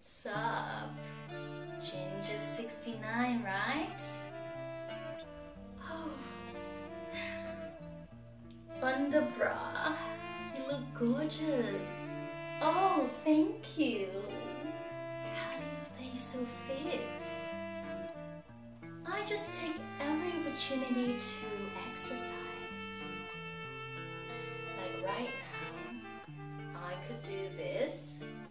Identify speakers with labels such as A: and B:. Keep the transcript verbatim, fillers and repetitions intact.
A: What's up? Ginger sixty-nine, right? Oh, Wonderbra, you look gorgeous. Oh, thank you. How do you stay so fit? I just take every opportunity to exercise. Like right now, I could do this.